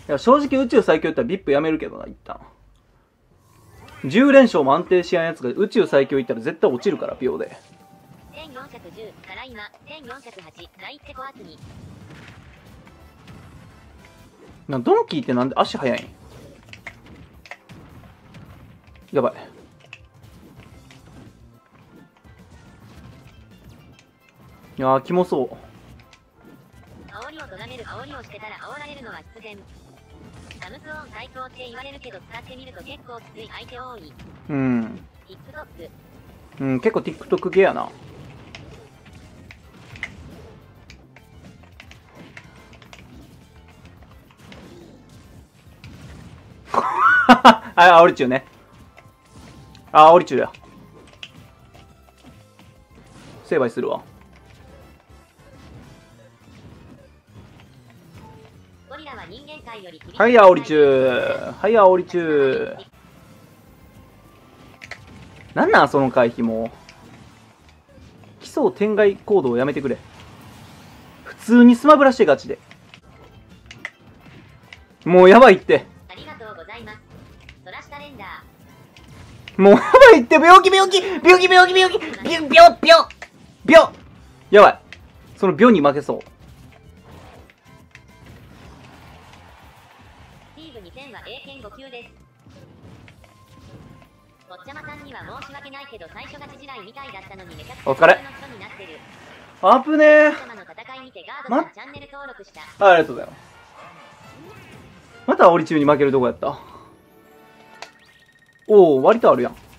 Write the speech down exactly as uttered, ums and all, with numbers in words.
や正直宇宙最強やったら ブイアイピー やめるけどな、一旦。じゅう連勝も安定しやんやつが宇宙最強いったら絶対落ちるから、秒で。 せんよんひゃくじゅうから今せんよんひゃくはち第一コアツに。 な、ドンキーってなんで足速いん？やばい。いやー、キモそう。 煽りをとがめる煽りをしてたら煽られるのは必然。サムスオン最強って言われるけど使ってみると結構きつい相手多い。 うん。 TikTok。 うん、結構 TikTok 系やな。あ、煽り中ね。あ、煽り中や。成敗するわ。 ゴリラは人間界よりはい、煽り中。はい、煽り中。なんなんその回避も。奇想天外行動をやめてくれ。普通にスマブラしてガチで。もうやばいって。 ありがとうございます。ソラシタレンダー。もうやばいって。病気病気病気病気病気病病病病やばい。その病に負けそう。 スティーブにせんは英検ご級です。おっちゃまさんには申し訳ないけど最初がち時代みたいだったのにめちゃくちゃお疲れ。あぶねー。ま、あありがとうございます。また煽り中に負けるとこやった。おお、割とあるやん。